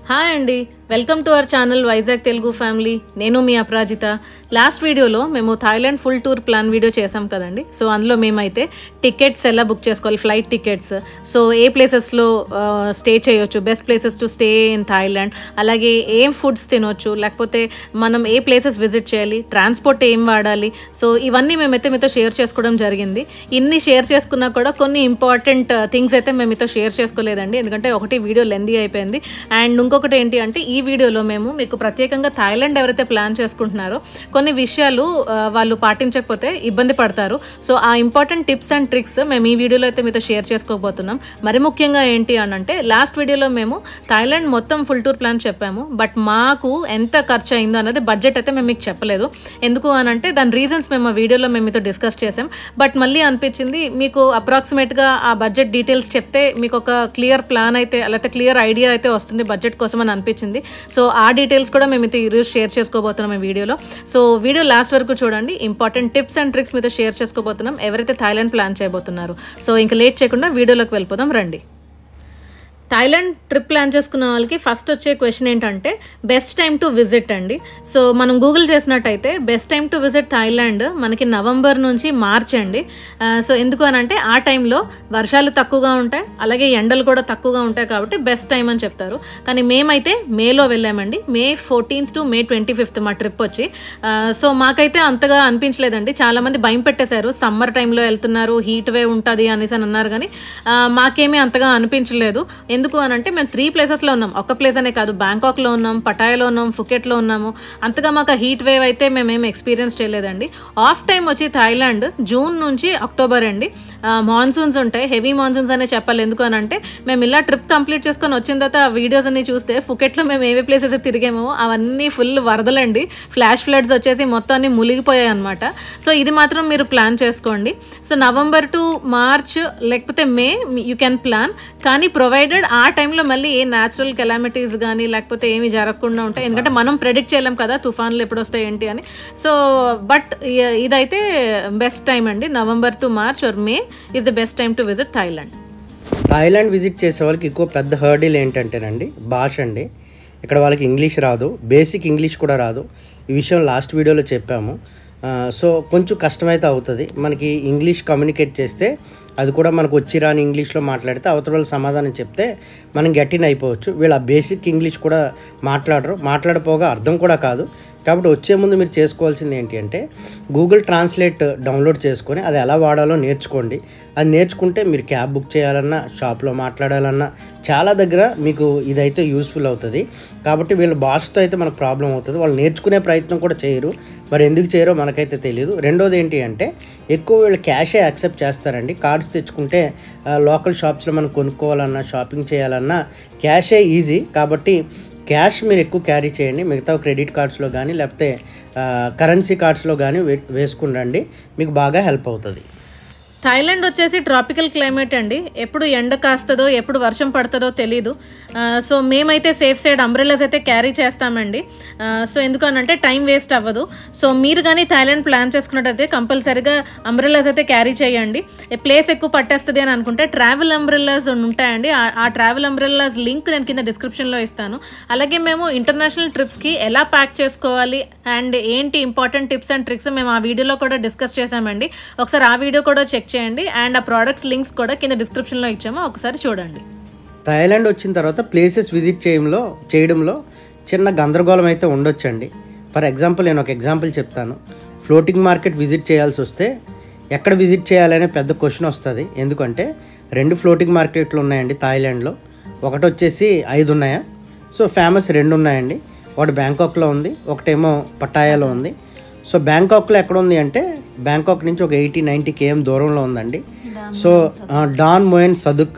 Hi అండి, welcome to our channel Vizag Telugu family. నేను మీ అపరాజిత. లాస్ట్ వీడియోలో మేము Thailand full tour plan video చేసాం కదండి. సో అందులో మేమైతే టికెట్స్ ఎలా బుక్ చేసుకోవాలి, ఫ్లైట్ టికెట్స్, సో ఏ ప్లేసెస్లో స్టే చేయొచ్చు, best places to stay in Thailand, అలాగే ఏం ఫుడ్స్ తినొచ్చు, లేకపోతే మనం ఏ ప్లేసెస్ విజిట్ చేయాలి, ట్రాన్స్పోర్ట్ ఏం వాడాలి, సో ఇవన్నీ మేమైతే మీతో షేర్ చేసుకోవడం జరిగింది. ఇన్ని షేర్ చేసుకున్నా కూడా కొన్ని ఇంపార్టెంట్ థింగ్స్ అయితే మేము మీతో షేర్ చేసుకోలేదండి, ఎందుకంటే ఒకటి వీడియో లెందీ అయిపోయింది. అండ్ ఇంకొకటి ఏంటి అంటే ఈ వీడియోలో మేము మీకు ప్రత్యేకంగా థాయిలాండ్ ఎవరైతే ప్లాన్ చేసుకుంటున్నారో కొన్ని విషయాలు వాళ్ళు పాటించకపోతే ఇబ్బంది పడతారు. సో ఆ ఇంపార్టెంట్ టిప్స్ అండ్ ట్రిక్స్ మేము ఈ వీడియోలో అయితే మీతో షేర్ చేసుకోబోతున్నాం. మరి ముఖ్యంగా ఏంటి అని అంటే లాస్ట్ వీడియోలో మేము థాయిలాండ్ మొత్తం ఫుల్ టూర్ ప్లాన్ చెప్పాము, బట్ మాకు ఎంత ఖర్చు అయిందో అనేది బడ్జెట్ అయితే మేము మీకు చెప్పలేదు. ఎందుకు అని అంటే దాని రీజన్స్ మేము ఆ వీడియోలో మేము మీతో డిస్కస్ చేసాం. బట్ మళ్ళీ అనిపించింది మీకు అప్రాక్సిమేట్గా ఆ బడ్జెట్ డీటెయిల్స్ చెప్తే మీకు ఒక క్లియర్ ప్లాన్ అయితే లేకపోతే క్లియర్ ఐడియా అయితే వస్తుంది బడ్జెట్ కోసం అని అనిపించింది. సో ఆ డీటెయిల్స్ కూడా మేము అయితే ఈరోజు షేర్ చేసుకోబోతున్నాం ఈ వీడియోలో. సో వీడియో లాస్ట్ వరకు చూడండి, ఇంపార్టెంట్ టిప్స్ అండ్ ట్రిక్స్ మీతో షేర్ చేసుకోబోతున్నాం ఎవరైతే థాయిలాండ్ ప్లాన్ చేయబోతున్నారు. సో ఇంకా లేట్ చేయకుండా వీడియోలోకి వెళ్ళిపోదాం రండి. థాయిలాండ్ ట్రిప్ ప్లాన్ చేసుకున్న వాళ్ళకి ఫస్ట్ వచ్చే క్వశ్చన్ ఏంటంటే బెస్ట్ టైం టు విజిట్ అండి. సో మనం గూగుల్ చేసినట్టయితే best time to visit Thailand మనకి నవంబర్ నుంచి మార్చ్ అండి. సో ఎందుకు అని అంటే ఆ టైంలో వర్షాలు తక్కువగా ఉంటాయి, అలాగే ఎండలు కూడా తక్కువగా ఉంటాయి, కాబట్టి బెస్ట్ టైం అని చెప్తారు. కానీ మేమైతే మేలో వెళ్ళామండి, May 14th to May 25th మా ట్రిప్ వచ్చి. సో మాకైతే అంతగా అనిపించలేదండి. చాలామంది భయం పెట్టేశారు, సమ్మర్ టైంలో వెళ్తున్నారు, హీట్ వేవ్ ఉంటుంది అనేసి అని అన్నారు. కానీ మాకేమీ అంతగా అనిపించలేదు. ఎందుకు అని అంటే మేము 3 ప్లేసెస్లో ఉన్నాం, ఒక ప్లేస్ అనే కాదు, బ్యాంకాక్లో ఉన్నాం, పటాయాలో ఉన్నాం, ఫుకెట్లో ఉన్నాము. అంతగా మాకు హీట్ వేవ్ అయితే మేమేం ఎక్స్పీరియన్స్ చేయలేదండి. ఆఫ్ టైం వచ్చి థాయిలాండ్ జూన్ నుంచి అక్టోబర్ అండి. మాన్సూన్స్ ఉంటాయి, హెవీ మాన్సూన్స్ అనే చెప్పాలి. ఎందుకు అని అంటే మేము ఇలా ట్రిప్ కంప్లీట్ చేసుకొని వచ్చిన తర్వాత ఆ వీడియోస్ అన్ని చూస్తే ఫుకెట్లో మేము ఏవే ప్లేసెస్ తిరిగామో అవన్నీ ఫుల్ వరదలండి, ఫ్లాష్ ఫ్లడ్స్ వచ్చేసి మొత్తం అన్ని మునిగిపోయాయి అనమాట. సో ఇది మాత్రం మీరు ప్లాన్ చేసుకోండి. సో నవంబర్ టు మార్చ్ లేకపోతే మే యూ కెన్ ప్లాన్, కానీ ప్రొవైడెడ్ ఆ టైంలో మళ్ళీ ఏ న్యాచురల్ కెలామిటీస్ కానీ లేకపోతే ఏమి జరగకుండా ఉంటాయి. ఎందుకంటే మనం ప్రెడిక్ట్ చేయలేం కదా తుఫాన్లు ఎప్పుడు వస్తాయి ఏంటి అని. సో బట్ ఇదైతే బెస్ట్ టైం అండి, November to March or May is the best time to visit Thailand. Thailand visit చేసే వాళ్ళకి ఎక్కువ పెద్ద హర్డిల్ ఏంటంటేనండి భాష అండి. ఇక్కడ వాళ్ళకి ఇంగ్లీష్ రాదు, బేసిక్ ఇంగ్లీష్ కూడా రాదు. ఈ విషయం లాస్ట్ వీడియోలో చెప్పాము. సో కొంచెం కష్టమైతే అవుతుంది మనకి ఇంగ్లీష్ కమ్యూనికేట్ చేస్తే. అది కూడా మనకు వచ్చి రాని ఇంగ్లీష్లో మాట్లాడితే అవతల వాళ్ళు సమాధానం చెప్తే మనం గట్టిన అయిపోవచ్చు. వీళ్ళు ఆ బేసిక్ ఇంగ్లీష్ కూడా మాట్లాడపోగా అర్థం కూడా కాదు. కాబట్టి వచ్చే ముందు మీరు చేసుకోవాల్సింది ఏంటి అంటే గూగుల్ ట్రాన్స్లేట్ డౌన్లోడ్ చేసుకొని అది ఎలా వాడాలో నేర్చుకోండి. అది నేర్చుకుంటే మీరు క్యాబ్ బుక్ చేయాలన్నా, షాప్లో మాట్లాడాలన్నా చాలా దగ్గర మీకు ఇదైతే యూస్ఫుల్ అవుతుంది. కాబట్టి వీళ్ళ భాషతో అయితే మనకు ప్రాబ్లం అవుతుంది, వాళ్ళు నేర్చుకునే ప్రయత్నం కూడా చేయరు. మరి ఎందుకు చేయరో మనకైతే తెలియదు. రెండోది ఏంటి అంటే ఎక్కువ వీళ్ళు క్యాషే యాక్సెప్ట్ చేస్తారండి. కార్డ్స్ తెచ్చుకుంటే లోకల్ షాప్స్లో మనం కొనుక్కోవాలన్నా, షాపింగ్ చేయాలన్నా క్యాషే ఈజీ. కాబట్టి క్యాష్ మీరు ఎక్కువ క్యారీ చేయండి. మిగతా క్రెడిట్ కార్డ్స్లో కానీ లేకపోతే కరెన్సీ కార్డ్స్లో కానీ వేసుకుని మీకు బాగా హెల్ప్ అవుతుంది. థాయిలాండ్ వచ్చేసి ట్రాపికల్ క్లైమేట్ అండి, ఎప్పుడు ఎండ కాస్తుందో ఎప్పుడు వర్షం పడుతుందో తెలీదు. సో మేమైతే సేఫ్ సైడ్ అంబ్రెల్లాస్ అయితే క్యారీ చేస్తామండి. సో ఎందుకనంటే టైం వేస్ట్ అవ్వదు. సో మీరు కానీ థాయిలాండ్ ప్లాన్ చేసుకున్నట్టయితే కంపల్సరీగా అంబ్రెల్లాస్ అయితే క్యారీ చేయండి. ప్లేస్ ఎక్కువ పట్టేస్తుంది అని అనుకుంటే ట్రావెల్ అంబ్రెల్లాస్ ఉంటాయండి. ఆ ట్రావెల్ అంబ్రెల్లాస్ లింక్ నేను కింద డిస్క్రిప్షన్లో ఇస్తాను. అలాగే మేము ఇంటర్నేషనల్ ట్రిప్స్కి ఎలా ప్యాక్ చేసుకోవాలి అండ్ ఏంటి ఇంపార్టెంట్ టిప్స్ అండ్ ట్రిక్స్ మేము ఆ వీడియోలో కూడా డిస్కస్ చేసామండి. ఒకసారి ఆ వీడియో కూడా చెక్ చేయండి. అండ్ ఆ ప్రోడక్ట్స్ లింక్స్ కూడా కింద డిస్క్రిప్షన్లో ఇచ్చాము, ఒకసారి చూడండి. థాయిలాండ్ వచ్చిన తర్వాత ప్లేసెస్ విజిట్ చేయడంలో చిన్న గందరగోళం అయితే ఉండొచ్చండి. ఫర్ ఎగ్జాంపుల్ నేను ఒక ఎగ్జాంపుల్ చెప్తాను. ఫ్లోటింగ్ మార్కెట్ విజిట్ చేయాల్సి వస్తే ఎక్కడ విజిట్ చేయాలనే పెద్ద క్వశ్చన్ వస్తుంది. ఎందుకంటే 2 ఫ్లోటింగ్ మార్కెట్లు ఉన్నాయండి థాయిలాండ్లో. ఒకటి వచ్చేసి 5 ఉన్నాయా, సో ఫేమస్ 2 ఉన్నాయండి. ఒకటి బ్యాంకాక్లో ఉంది, ఒకటేమో పటాయాలో ఉంది. సో బ్యాంకాక్లో ఎక్కడ ఉంది అంటే బ్యాంకాక్ నుంచి ఒక 80-90 km దూరంలో ఉందండి. సో డాన్ మోయన్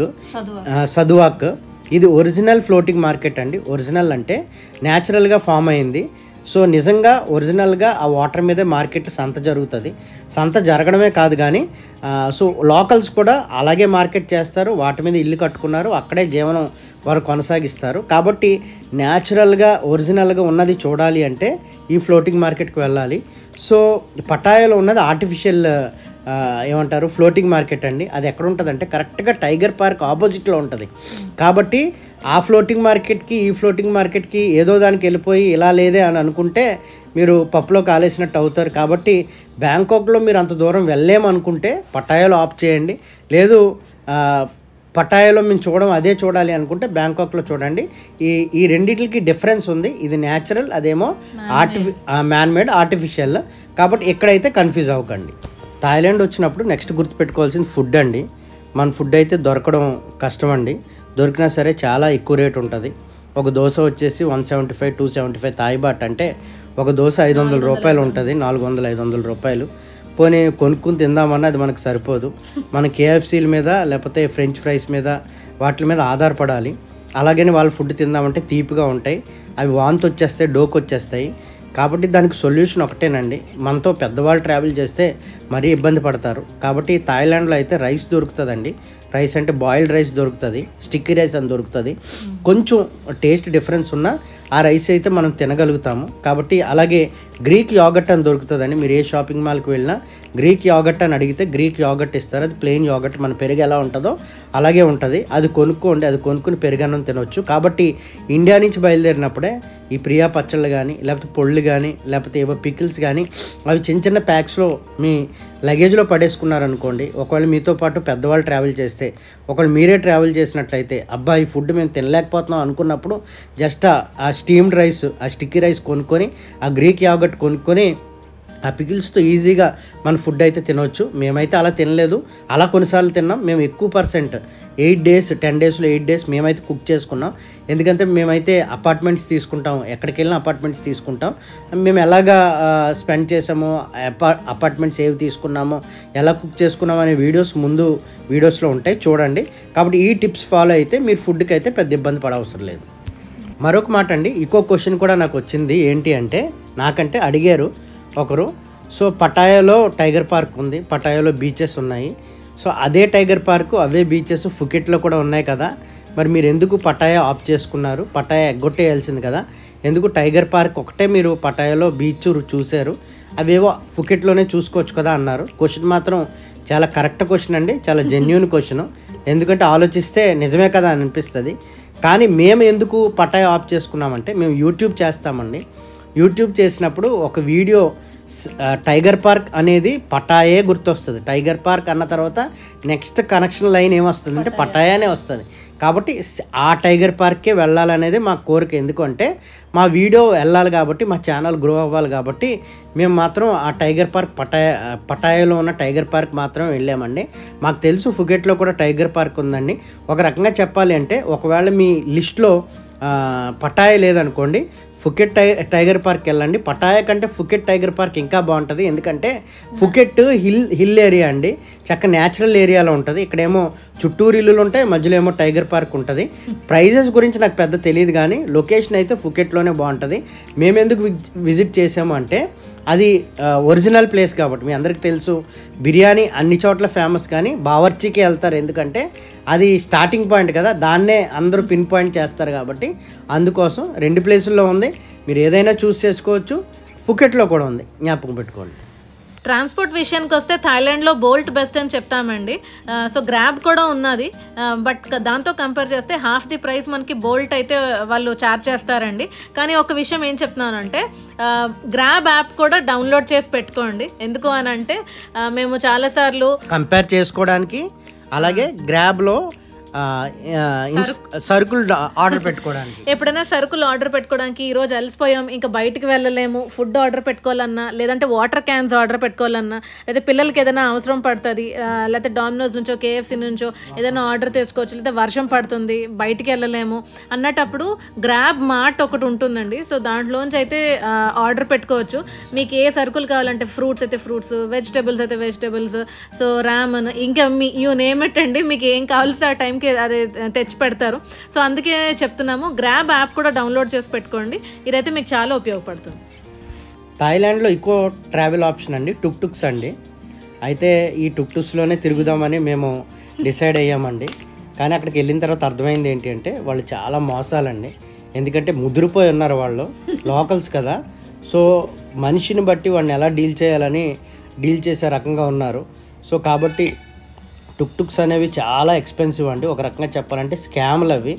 సదువాక్ ఇది ఒరిజినల్ ఫ్లోటింగ్ మార్కెట్ అండి. ఒరిజినల్ అంటే న్యాచురల్గా ఫామ్ అయింది. సో నిజంగా ఒరిజినల్గా ఆ వాటర్ మీదే మార్కెట్ సంత జరుగుతుంది. సంత జరగడమే కాదు కానీ సో లోకల్స్ కూడా అలాగే మార్కెట్ చేస్తారు, వాటి మీద ఇల్లు కట్టుకున్నారు, అక్కడే జీవనం వారు కొనసాగిస్తారు. కాబట్టి న్యాచురల్గా ఒరిజినల్గా ఉన్నది చూడాలి అంటే ఈ ఫ్లోటింగ్ మార్కెట్కి వెళ్ళాలి. సో పటాయాలో ఉన్నది ఆర్టిఫిషియల్ ఏమంటారు ఫ్లోటింగ్ మార్కెట్ అండి. అది ఎక్కడ ఉంటుందంటే కరెక్ట్గా టైగర్ పార్క్ ఆపోజిట్లో ఉంటుంది. కాబట్టి ఆ ఫ్లోటింగ్ మార్కెట్కి ఈ ఫ్లోటింగ్ మార్కెట్కి ఏదో దానికి వెళ్ళిపోయి ఇలా లేదే అని అనుకుంటే మీరు పప్పులో కాలేసినట్టు అవుతారు. కాబట్టి బ్యాంకాక్లో మీరు అంత దూరం వెళ్ళలేమనుకుంటే పటాయాలో ఆప్ చేయండి. లేదు పటాయాలో మేము అదే చూడాలి అనుకుంటే బ్యాంకాక్లో చూడండి. ఈ రెండింటికి డిఫరెన్స్ ఉంది. ఇది న్యాచురల్, అదేమో మ్యాన్మేడ్ ఆర్టిఫిషియల్. కాబట్టి ఎక్కడైతే కన్ఫ్యూజ్ అవ్వకండి. థాయిలాండ్ వచ్చినప్పుడు నెక్స్ట్ గుర్తుపెట్టుకోవాల్సింది ఫుడ్ అండి. మన ఫుడ్ అయితే దొరకడం కష్టం అండి. దొరికినా సరే చాలా ఎక్కువ రేట్ ఉంటుంది. ఒక దోశ వచ్చేసి 175 275 థాయ్ బాట్ అంటే ఒక దోశ 500 రూపాయలు ఉంటుంది, 400-500 రూపాయలు. పోనీ కొనుక్కుని తిందామన్నా అది మనకు సరిపోదు. మన కేఎఫ్సీల మీద లేకపోతే ఫ్రెంచ్ ఫ్రైస్ మీద వాటి మీద ఆధారపడాలి. అలాగని వాళ్ళ ఫుడ్ తిందామంటే తీపిగా ఉంటాయి, అవి వాంతి వచ్చేస్తాయి, డోకు వచ్చేస్తాయి. కాబట్టి దానికి సొల్యూషన్ ఒకటేనండి. మనతో పెద్దవాళ్ళు ట్రావెల్ చేస్తే మరీ ఇబ్బంది పడతారు. కాబట్టి థాయిలాండ్లో అయితే రైస్ దొరుకుతుందండి. రైస్ అంటే బాయిల్డ్ రైస్ దొరుకుతుంది, స్టిక్కీ రైస్ అని దొరుకుతుంది. కొంచెం టేస్ట్ డిఫరెన్స్ ఉన్న ఆ రైస్ అయితే మనం తినగలుగుతాము. కాబట్టి అలాగే గ్రీక్ యోగర్ట్ అని దొరుకుతుందండి. మీరు ఏ షాపింగ్ మాల్కి వెళ్ళినా గ్రీక్ యోగర్ట్ అని అడిగితే గ్రీక్ యోగర్ట్ ఇస్తారు. అది ప్లెయిన్ యోగర్ట్, మన పెరుగు ఎలా ఉంటుందో అలాగే ఉంటుంది. అది కొనుక్కోండి, అది కొనుక్కుని పెరుగన్నం తినవచ్చు. కాబట్టి ఇండియా నుంచి బయలుదేరినప్పుడే ఈ ప్రియా పచ్చళ్ళు కానీ లేకపోతే పొళ్ళు కానీ లేకపోతే ఏవో పికిల్స్ కానీ అవి చిన్న చిన్న ప్యాక్స్లో మీ లగేజ్లో పడేసుకున్నారనుకోండి. ఒకవేళ మీతో పాటు పెద్దవాళ్ళు ట్రావెల్ చేస్తే, ఒకవేళ మీరే ట్రావెల్ చేసినట్లయితే అబ్బా ఈ ఫుడ్ మేము తినలేకపోతున్నాం అనుకున్నప్పుడు జస్ట్ ఆ స్టీమ్డ్ రైస్, ఆ స్టిక్కీ రైస్ కొనుక్కొని ఆ గ్రీక్ యోగర్ట్ కొనుక్కొని ఆ పికిల్స్తో ఈజీగా మన ఫుడ్ అయితే తినవచ్చు. మేమైతే అలా తినలేదు, అలా కొన్నిసార్లు తిన్నాం. మేము ఎక్కువ పర్సెంట్ 8 days 10 daysలో 8 days మేమైతే కుక్ చేసుకున్నాం. ఎందుకంటే మేమైతే అపార్ట్మెంట్స్ తీసుకుంటాం, ఎక్కడికి వెళ్ళినా అపార్ట్మెంట్స్ తీసుకుంటాం. మేము ఎలాగా స్పెండ్ చేసామో, అపార్ట్మెంట్స్ ఏవి తీసుకున్నామో, ఎలా కుక్ చేసుకున్నామో అనే వీడియోస్లో ఉంటాయి, చూడండి. కాబట్టి ఈ టిప్స్ ఫాలో అయితే మీరు ఫుడ్కి అయితే పెద్ద ఇబ్బంది పడవసరం లేదు. మరొక మాట అండి, ఇంకో క్వశ్చన్ కూడా నాకు వచ్చింది. ఏంటి అంటే నాకంటే అడిగారు ఒకరు. సో పటాయాలో టైగర్ పార్క్ ఉంది, పటాయాలో బీచెస్ ఉన్నాయి. సో అదే టైగర్ పార్కు అవే బీచెస్ ఫుకెట్లో కూడా ఉన్నాయి కదా, మరి మీరు ఎందుకు పటాయా ఆఫ్ చేసుకున్నారు? పటాయా ఎగ్గొట్టేయాల్సింది కదా, ఎందుకు టైగర్ పార్క్ ఒకటే మీరు పటాయాలో బీచ్ చూశారు, అవేవో ఫుకెట్లోనే చూసుకోవచ్చు కదా అన్నారు. క్వశ్చన్ మాత్రం చాలా కరెక్ట్ క్వశ్చన్ అండి, చాలా జెన్యూన్ క్వశ్చన్. ఎందుకంటే ఆలోచిస్తే నిజమే కదా అని అనిపిస్తుంది. కానీ మేము ఎందుకు పటాయా ఆఫ్ చేసుకున్నామంటే మేము యూట్యూబ్ చేస్తామండి. యూట్యూబ్ చేసినప్పుడు ఒక వీడియో టైగర్ పార్క్ అనేది పటాయే గుర్తొస్తుంది. టైగర్ పార్క్ అన్న తర్వాత నెక్స్ట్ కనెక్షన్ లైన్ ఏమొస్తుంది అంటే పటాయానే వస్తుంది. కాబట్టి ఆ టైగర్ పార్క్కే వెళ్ళాలనేది మా కోరిక. ఎందుకంటే మా వీడియో వెళ్ళాలి కాబట్టి, మా ఛానల్ గ్రో అవ్వాలి కాబట్టి మేము మాత్రం ఆ టైగర్ పార్క్ పటాయాలో ఉన్న టైగర్ పార్క్ మాత్రం వెళ్ళామండి. మాకు తెలుసు ఫుకెట్లో కూడా టైగర్ పార్క్ ఉందండి. ఒక రకంగా చెప్పాలి అంటే ఒకవేళ మీ లిస్ట్లో పటాయా లేదనుకోండి, ఫుకెట్ టైగర్ పార్క్ వెళ్ళండి. పటాయా కంటే ఫుకెట్ టైగర్ పార్క్ ఇంకా బాగుంటుంది. ఎందుకంటే ఫుకెట్ హిల్ ఏరియా అండి, చక్క న్యాచురల్ ఏరియాలో ఉంటుంది. ఇక్కడేమో చుట్టూరు ఇల్లులు ఉంటాయి, మధ్యలో ఏమో టైగర్ పార్క్ ఉంటుంది. ప్రైజెస్ గురించి నాకు పెద్ద తెలియదు, కానీ లొకేషన్ అయితే ఫుకెట్లోనే బాగుంటుంది. మేము ఎందుకు విజిట్ చేసాము అంటే అది ఒరిజినల్ ప్లేస్ కాబట్టి. మీ అందరికీ తెలుసు బిర్యానీ అన్ని చోట్ల ఫేమస్, కానీ బావర్చీకి వెళ్తారు ఎందుకంటే అది స్టార్టింగ్ పాయింట్ కదా, దాన్నే అందరూ పిన్ పాయింట్ చేస్తారు. కాబట్టి అందుకోసం 2 ప్లేసుల్లో ఉంది, మీరు ఏదైనా చూస్ చేసుకోవచ్చు. ఫుకెట్లో కూడా ఉంది, జ్ఞాపకం పెట్టుకోండి. ట్రాన్స్పోర్ట్ విషయానికి వస్తే థాయిలాండ్లో బోల్ట్ బెస్ట్ అని చెప్తామండి. సో గ్రాబ్ కూడా ఉన్నది, బట్ దాంతో కంపేర్ చేస్తే హాఫ్ ది ప్రైస్ మనకి బోల్ట్ అయితే వాళ్ళు ఛార్జ్ చేస్తారండి. కానీ ఒక విషయం ఏం చెప్తున్నానంటే గ్రాబ్ యాప్ కూడా డౌన్లోడ్ చేసి పెట్టుకోండి. ఎందుకు అని అంటే మేము చాలాసార్లు కంపేర్ చేసుకోవడానికి, అలాగే గ్రాబ్లో సరుకులు ఆర్డర్ పెట్టుకోవడానికి, ఎప్పుడైనా సరుకులు ఆర్డర్ పెట్టుకోవడానికి ఈరోజు అలసిపోయాం, ఇంకా బయటకు వెళ్ళలేము, ఫుడ్ ఆర్డర్ పెట్టుకోవాలన్నా, లేదంటే వాటర్ క్యాన్స్ ఆర్డర్ పెట్టుకోవాలన్నా, లేదా పిల్లలకి ఏదైనా అవసరం పడుతుంది, లేకపోతే డామినోస్ నుంచో కేఎఫ్సీ నుంచో ఏదైనా ఆర్డర్ తీసుకోవచ్చు, లేదా వర్షం పడుతుంది బయటికి వెళ్ళలేము అన్నటప్పుడు గ్రాబ్ మార్ట్ ఒకటి ఉంటుందండి. సో దాంట్లోంచి అయితే ఆర్డర్ పెట్టుకోవచ్చు. మీకు ఏ సరుకులు కావాలంటే ఫ్రూట్స్ అయితే ఫ్రూట్స్, వెజిటేబుల్స్ అయితే వెజిటేబుల్స్, సో రామన్, ఇంకా యూ నేమ్ ఇట్ అండి, మీకు ఏం కావాల్సి ఆ టైంకి అది తెచ్చి పెడతారు. సో అందుకే చెప్తున్నాము గ్రాబ్ యాప్ కూడా డౌన్లోడ్ చేసి పెట్టుకోండి, ఇదైతే మీకు చాలా ఉపయోగపడుతుంది. థాయిలాండ్లో ఇంకో ట్రావెల్ ఆప్షన్ అండి టుక్టుక్స్ అండి. అయితే ఈ టుక్టుక్స్లోనే తిరుగుదామని మేము డిసైడ్ అయ్యామండి. కానీ అక్కడికి వెళ్ళిన తర్వాత అర్థమైంది ఏంటి అంటే వాళ్ళు చాలా మోసాలండి. ఎందుకంటే ముదిరిపోయి ఉన్నారు వాళ్ళు, లోకల్స్ కదా. సో మనిషిని బట్టి వాడిని ఎలా డీల్ చేసే రకంగా ఉన్నారు. సో కాబట్టి టుక్టుక్స్ అనేవి చాలా ఎక్స్పెన్సివ్ అండి. ఒక రకంగా చెప్పాలంటే స్కామ్లు అవి.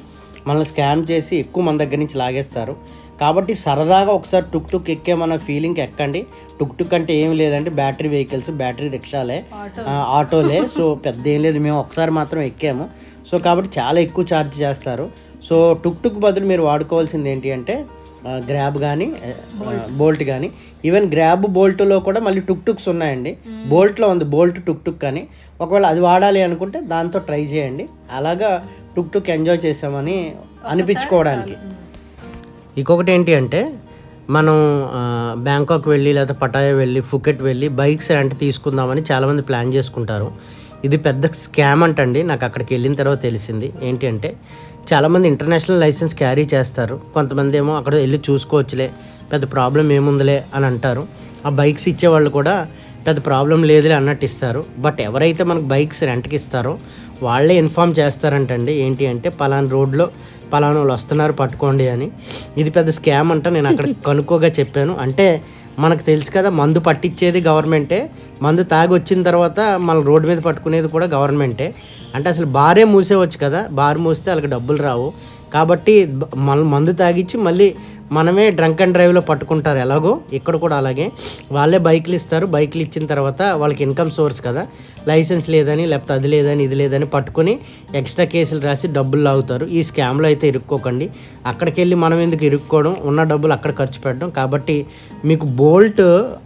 మనల్ని స్కామ్ చేసి ఎక్కువ మన దగ్గర నుంచి లాగేస్తారు. కాబట్టి సరదాగా ఒకసారి టుక్ ఎక్కేమన్న ఫీలింగ్కి ఎక్కండి. టుక్ అంటే ఏం లేదండి, బ్యాటరీ వెహికల్స్, బ్యాటరీ రిక్షాలే, ఆటోలే. సో పెద్ద ఏం లేదు, మేము ఒకసారి మాత్రం ఎక్కాము. సో కాబట్టి చాలా ఎక్కువ ఛార్జ్ చేస్తారు. సో టుక్ బదులు మీరు వాడుకోవాల్సింది ఏంటి అంటే గ్రాబ్ కానీ బోల్ట్ కానీ. ఈవెన్ గ్రాబ్ బోల్ట్లో కూడా మళ్ళీ టుక్స్ ఉన్నాయండి. బోల్ట్లో ఉంది బోల్ట్ టుక్ కానీ, ఒకవేళ అది వాడాలి అనుకుంటే దాంతో ట్రై చేయండి. అలాగా టుక్ ఎంజాయ్ చేసామని అనిపించుకోవడానికి. ఇంకొకటి ఏంటి అంటే మనం బ్యాంకాక్ వెళ్ళి లేదా పటాయా వెళ్ళి ఫుకెట్ వెళ్ళి బైక్స్ రెంట్ తీసుకుందామని చాలామంది ప్లాన్ చేసుకుంటారు. ఇది పెద్ద స్కామ్ అంటండి. నాకు అక్కడికి వెళ్ళిన తర్వాత తెలిసింది. ఏంటి అంటే చాలామంది ఇంటర్నేషనల్ లైసెన్స్ క్యారీ చేస్తారు, కొంతమంది ఏమో అక్కడ వెళ్ళి చూసుకోవచ్చులే, పెద్ద ప్రాబ్లం ఏముందిలే అని అంటారు. ఆ బైక్స్ ఇచ్చేవాళ్ళు కూడా పెద్ద ప్రాబ్లం లేదులే అన్నట్టు ఇస్తారు. బట్ ఎవరైతే మనకు బైక్స్ రెంట్కి ఇస్తారో వాళ్ళే ఇన్ఫామ్ చేస్తారంటండి. ఏంటి అంటే పలానా రోడ్లో పలానా వాళ్ళు వస్తున్నారు పట్టుకోండి అని. ఇది పెద్ద స్కామ్ అంట. నేను అక్కడ కనుక్కోగా చెప్పాను. అంటే మనకు తెలుసు కదా, మందు పట్టించేది గవర్నమెంటే, మందు తాగి వచ్చిన తర్వాత మన రోడ్డు మీద పట్టుకునేది కూడా గవర్నమెంటే. అంటే అసలు బారే మూసేవచ్చు కదా, బార్ మూస్తే వాళ్ళకి డబ్బులు రావు. కాబట్టి మందు తాగిచ్చి మళ్ళీ మనమే డ్రంక్ అండ్ డ్రైవ్లో పట్టుకుంటారు. ఎలాగో ఇక్కడ కూడా అలాగే వాళ్ళే బైకులు ఇస్తారు. బైకులు ఇచ్చిన తర్వాత వాళ్ళకి ఇన్కమ్ సోర్స్ కదా, లైసెన్స్ లేదని లేకపోతే అది లేదని ఇది లేదని పట్టుకొని ఎక్స్ట్రా కేసులు రాసి డబ్బులు లాగుతారు. ఈ స్కామ్లో అయితే ఇరుక్కోకండి. అక్కడికి వెళ్ళి మనం ఎందుకు ఇరుక్కోవడం, ఉన్న డబ్బులు అక్కడ ఖర్చు పెట్టడం. కాబట్టి మీకు బోల్ట్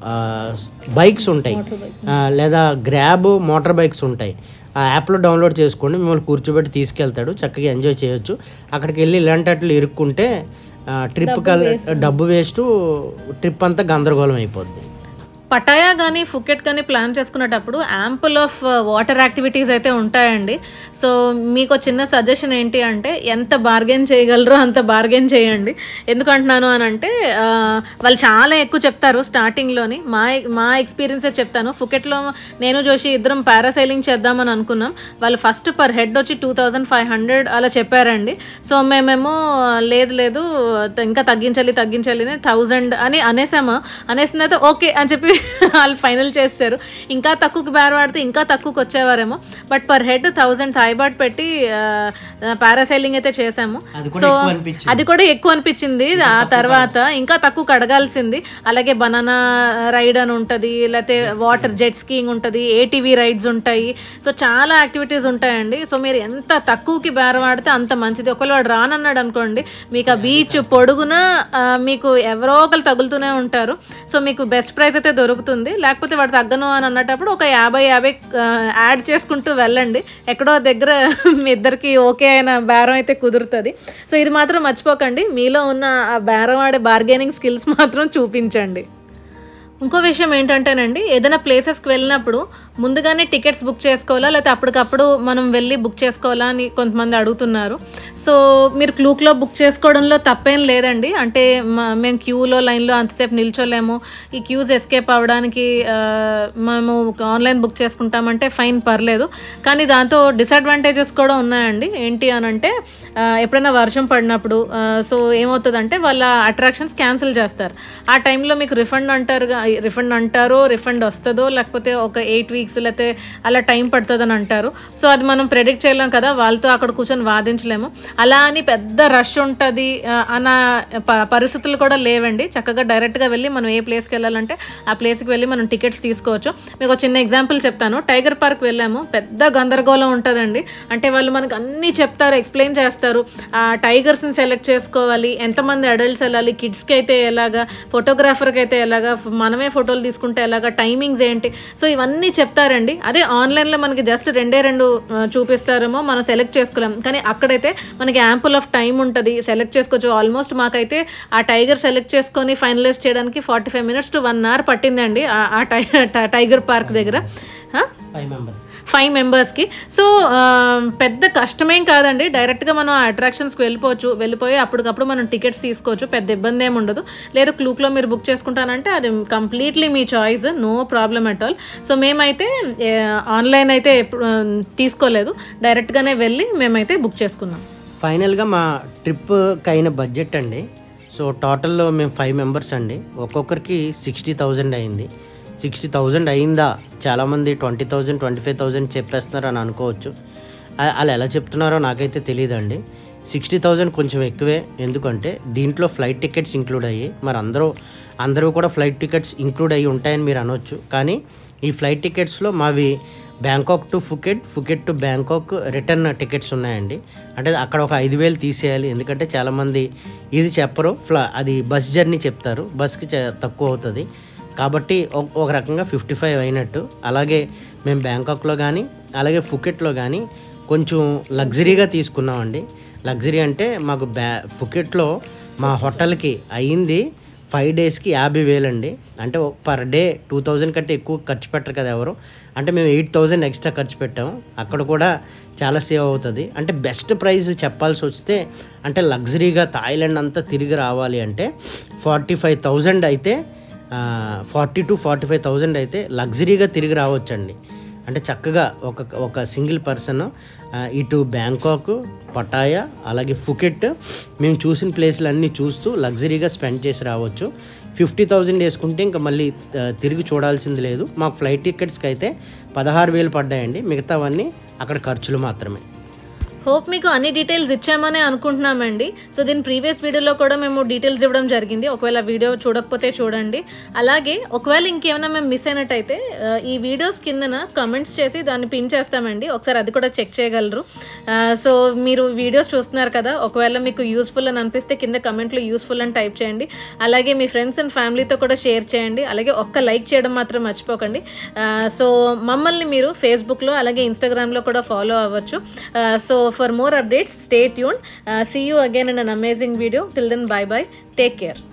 బైక్స్ ఉంటాయి లేదా గ్రాబ్ మోటార్ బైక్స్ ఉంటాయి. ఆ యాప్లో డౌన్లోడ్ చేసుకోండి, మిమ్మల్ని కూర్చోబెట్టి తీసుకెళ్తాడు, చక్కగా ఎంజాయ్ చేయొచ్చు. అక్కడికి వెళ్ళి ఇలాంటి అట్లు ఇరుక్కుంటే డబ్బు వేస్ట్, ట్రిప్ అంతా గందరగోళం అయిపోద్ది. పటాయా కానీ ఫుకెట్ కానీ ప్లాన్ చేసుకునేటప్పుడు యాంపుల్ ఆఫ్ వాటర్ యాక్టివిటీస్ అయితే ఉంటాయండి. సో మీకు చిన్న సజెషన్ ఏంటి అంటే ఎంత బార్గెన్ చేయగలరో అంత బార్గెన్ చేయండి. ఎందుకంటున్నాను అని అంటే వాళ్ళు చాలా ఎక్కువ చెప్తారు స్టార్టింగ్లోని. మా ఎక్స్పీరియన్సే చెప్తాను. ఫుకెట్లో నేను జోషి ఇద్దరం పారాసైలింగ్ చేద్దామని అనుకున్నాం. వాళ్ళు ఫస్ట్ పర్ హెడ్ వచ్చి 2500 అలా చెప్పారండి. సో మేమేమో లేదు ఇంకా తగ్గించాలి 1000 అని అనేసిన అయితే ఓకే అని చెప్పి వాళ్ళు ఫైనల్ చేస్తారు. ఇంకా తక్కువకి బేర వాడితే ఇంకా తక్కువకి వచ్చేవారేమో. But per head 1000 Thai baht పెట్టి పారాసైలింగ్ అయితే చేసాము. సో అది కూడా ఎక్కువ అనిపించింది. ఆ తర్వాత ఇంకా తక్కువకి అడగాల్సింది. అలాగే బనానా రైడ్ అని ఉంటుంది, లేకపోతే వాటర్ జెట్ స్కీయింగ్ ఉంటుంది, ఏటీవీ రైడ్స్ ఉంటాయి. సో చాలా యాక్టివిటీస్ ఉంటాయండి. సో మీరు ఎంత తక్కువకి బేర వాడితే అంత మంచిది. ఒకవేళ వాడు రానన్నాడు అనుకోండి, మీకు ఆ బీచ్ పొడుగున మీకు ఎవరో ఒకరు తగులుతూనే ఉంటారు. సో మీకు బెస్ట్ ప్రైస్ అయితే దొరుకుతుంది. లేకపోతే వాడు తగ్గను అని అన్నప్పుడు ఒక 50 యాడ్ చేసుకుంటూ వెళ్ళండి. ఎక్కడో దగ్గర మీ ఇద్దరికి ఓకే అయిన బేరం అయితే కుదురుతుంది. సో ఇది మాత్రం మర్చిపోకండి, మీలో ఉన్న ఆ బేరం ఆడే బార్గెనింగ్ స్కిల్స్ మాత్రం చూపించండి. ఇంకో విషయం ఏంటంటేనండి, ఏదైనా ప్లేసెస్కి వెళ్ళినప్పుడు ముందుగానే టికెట్స్ బుక్ చేసుకోవాలా లేకపోతే అప్పటికప్పుడు మనం వెళ్ళి బుక్ చేసుకోవాలా అని కొంతమంది అడుగుతున్నారు. సో మీరు క్లూక్లో బుక్ చేసుకోవడంలో తప్పేం లేదండి. అంటే మేము క్యూలో లైన్లో అంతసేపు నిల్చోలేము, ఈ క్యూస్ ఎస్కేప్ అవ్వడానికి మేము ఆన్లైన్ బుక్ చేసుకుంటామంటే ఫైన్, పర్లేదు. కానీ దాంతో డిసడ్వాంటేజెస్ కూడా ఉన్నాయండి. ఏంటి అని అంటే ఎప్పుడైనా వర్షం పడినప్పుడు సో ఏమవుతుందంటే వాళ్ళ అట్రాక్షన్స్ క్యాన్సిల్ చేస్తారు. ఆ టైంలో మీకు రిఫండ్ అంటారో రిఫండ్ వస్తుందో లేకపోతే ఒక 8 weeks లేకపోతే అలా టైం పడుతుందని అంటారు. సో అది మనం ప్రెడిక్ట్ చేయలేం కదా, వాళ్ళతో అక్కడ కూర్చొని వాదించలేము. అలా అని పెద్ద రష్ ఉంటుంది అన్న పరిస్థితులు కూడా లేవండి. చక్కగా డైరెక్ట్గా వెళ్ళి మనం ఏ ప్లేస్కి వెళ్ళాలంటే ఆ ప్లేస్కి వెళ్ళి మనం టికెట్స్ తీసుకోవచ్చు. మీకు చిన్న ఎగ్జాంపుల్ చెప్తాను. టైగర్ పార్క్ వెళ్ళాము, పెద్ద గందరగోళం ఉంటుందండి. అంటే వాళ్ళు మనకు అన్నీ చెప్తారు, ఎక్స్ప్లెయిన్ చేస్తారు. ఆ టైగర్స్ని సెలెక్ట్ చేసుకోవాలి, ఎంతమంది అడల్ట్స్ వెళ్ళాలి, కిడ్స్కి అయితే ఎలాగా, ఫోటోగ్రాఫర్కి అయితే ఎలాగా, మనమే ఫోటోలు తీసుకుంటే ఎలాగా, టైమింగ్స్ ఏంటి, సో ఇవన్నీ చెప్తారండి. అదే ఆన్లైన్లో మనకి జస్ట్ 2 చూపిస్తారేమో, మనం సెలెక్ట్ చేసుకోలేం. కానీ అక్కడైతే మనకి యాంపుల్ ఆఫ్ టైం ఉంటుంది, సెలెక్ట్ చేసుకోవచ్చు. ఆల్మోస్ట్ మాకైతే ఆ టైగర్ సెలెక్ట్ చేసుకొని ఫైనలైజ్ చేయడానికి 45 minutes to 1 hour పట్టిందండి ఆ టైగర్ పార్క్ దగ్గర 5 members. సో పెద్ద కష్టమేం కాదండి. డైరెక్ట్గా మనం ఆ అట్రాక్షన్స్కి వెళ్ళిపోయి అప్పటికప్పుడు మనం టికెట్స్ తీసుకోవచ్చు, పెద్ద ఇబ్బంది ఏమి ఉండదు. లేదు క్లూక్లో మీరు బుక్ చేసుకుంటానంటే అది కంప్లీట్లీ మీ choice, no problem at all. So మేమైతే ఆన్లైన్ అయితే తీసుకోలేదు, డైరెక్ట్గానే వెళ్ళి మేమైతే బుక్ చేసుకున్నాం. ఫైనల్గా మా ట్రిప్కి అయిన బడ్జెట్ అండి. సో టోటల్లో మేము 5 members అండి, ఒక్కొక్కరికి 60,000 అయింది. 60,000 అయిందా, చాలామంది 20,000 25,000 చెప్పేస్తున్నారు అని అనుకోవచ్చు. వాళ్ళు ఎలా చెప్తున్నారో నాకైతే తెలియదండి. 60,000 కొంచెం ఎక్కువే, ఎందుకంటే దీంట్లో ఫ్లైట్ టికెట్స్ ఇంక్లూడ్ అయ్యి, మరి అందరూ కూడా ఫ్లైట్ టికెట్స్ ఇంక్లూడ్ అయ్యి ఉంటాయని మీరు అనొచ్చు. కానీ ఈ ఫ్లైట్ టికెట్స్లో మావి Bangkok to Phuket, Phuket to Bangkok return tickets ఉన్నాయండి. అంటే అక్కడ ఒక 5,000 తీసేయాలి, ఎందుకంటే చాలామంది ఇది చెప్పరు, అది బస్ జర్నీ చెప్తారు, బస్కి తక్కువ అవుతుంది కాబట్టి ఒక రకంగా 55 అయినట్టు. అలాగే మేము బ్యాంకాక్లో కానీ అలాగే ఫుకెట్లో కానీ కొంచెం లగ్జరీగా తీసుకున్నామండి. లగ్జరీ అంటే మాకు ఫుకెట్లో మా హోటల్కి అయ్యింది 5 డేస్కి 50,000 అండి. అంటే పర్ డే 2,000 కంటే ఎక్కువ ఖర్చు పెట్టరు కదా ఎవరు. అంటే మేము 8,000 ఎక్స్ట్రా ఖర్చు పెట్టాము, అక్కడ కూడా చాలా సేవ్ అవుతుంది. అంటే బెస్ట్ ప్రైస్ చెప్పాల్సి వస్తే, అంటే లగ్జరీగా థాయిలాండ్ అంతా తిరిగి రావాలి అంటే 45,000 అయితే 40 to 45,000 అయితే లగ్జరీగా తిరిగి రావచ్చండి. అంటే చక్కగా ఒక సింగిల్ పర్సన్ ఇటు బ్యాంకాక్, పటాయా అలాగే ఫుకెట్ మేము చూసిన ప్లేస్లు అన్నీ చూస్తూ లగ్జరీగా స్పెండ్ చేసి రావచ్చు. 50,000 వేసుకుంటే ఇంకా మళ్ళీ తిరిగి చూడాల్సింది లేదు. మాకు ఫ్లైట్ టికెట్స్కి అయితే 16,000 పడ్డాయండి, మిగతావన్నీ అక్కడ ఖర్చులు మాత్రమే. హోప్ మీకు అన్ని డీటెయిల్స్ ఇచ్చామని అనుకుంటున్నామండి. సో దీని ప్రీవియస్ వీడియోలో కూడా మేము డీటెయిల్స్ ఇవ్వడం జరిగింది, ఒకవేళ వీడియో చూడకపోతే చూడండి. అలాగే ఒకవేళ ఇంకేమైనా మేము మిస్ అయినట్టయితే ఈ వీడియోస్ కిందన కమెంట్స్ చేసి దాన్ని పిన్ చేస్తామండి, ఒకసారి అది కూడా చెక్ చేయగలరు. సో మీరు వీడియోస్ చూస్తున్నారు కదా, ఒకవేళ మీకు యూస్ఫుల్ అని అనిపిస్తే కింద కమెంట్లో యూస్ఫుల్ అని టైప్ చేయండి. అలాగే మీ ఫ్రెండ్స్ అండ్ ఫ్యామిలీతో కూడా షేర్ చేయండి. అలాగే ఒక్క లైక్ చేయడం మాత్రం మర్చిపోకండి. సో మమ్మల్ని మీరు ఫేస్బుక్లో అలాగే ఇన్స్టాగ్రామ్లో కూడా ఫాలో అవ్వచ్చు. So for more updates, stay tuned. See you again in an amazing video. Till then, bye bye. Take care.